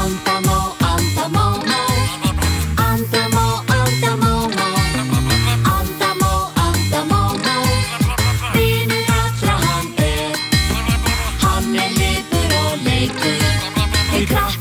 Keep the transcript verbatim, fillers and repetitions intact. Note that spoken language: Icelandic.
んたもあんたももあんたもあんたももあんたもあんたももビヌカツラハンテハンネリプロレイクヘクラ